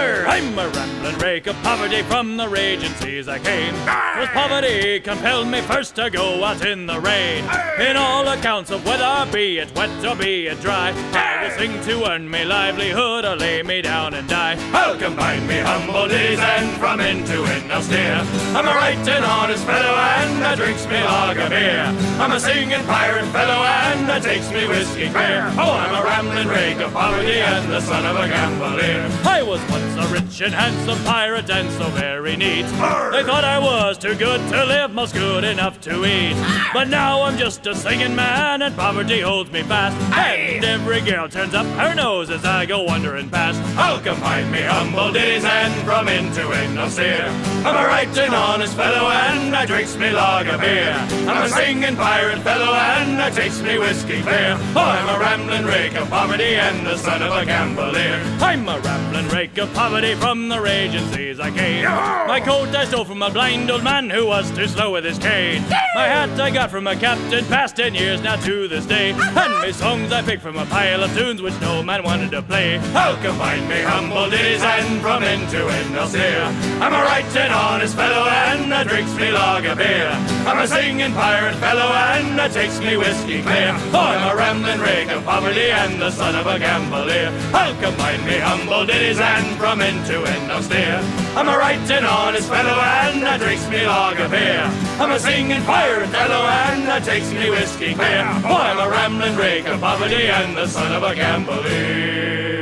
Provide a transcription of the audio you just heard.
I'm a rambling rake of poverty, from the raging seas I came. 'Twas poverty compelled me first to go out in the rain. In all accounts of weather, be it wet or be it dry, I will sing to earn me livelihood or lay me down and die. I'll combine me humble days and from end to end I'll steer. I'm a right and honest fellow and I drinks me lager beer. I'm a singing pirate fellow and I takes me whiskey clear. Oh, I'm a rambling rake of poverty and the son of a gambler. I was once a rich and handsome pirate and so very neat. They thought I was too good to live, most good enough to eat. But now I'm just a singing man and poverty holds me fast. And every girl turns up her nose as I go wandering past. I'll combine me humble days and from end to end I'll steer. I'm a right and honest fellow and I drinks me lager beer. I'm a singing pirate fellow and I takes me whiskey clear. Oh, I'm a rambling rake of poverty and the son of a gambler. I'm a rambling rake of poverty, from the raging seas I came. My coat I stole from a blind old man who was too slow with his cane. My hat I got from a captain past 10 years now to this day. And my songs I picked from a pile of tunes which no man wanted to play. I'll combine me humble days and from end to end I'll steer. I'm a right and honest fellow and I drinks me lager beer. I'm a singing pirate fellow and I takes me whiskey clear. Oh, I'm a rambling rake of poverty and the son of a gambler. I'll combine me humble days and from end to end I'll steer. I'm a right and honest fellow and I drinks me lager beer. I'm a singing pirate fellow and I takes me whiskey clear. Oh, I'm a rambling rake of poverty and the son of a gambler.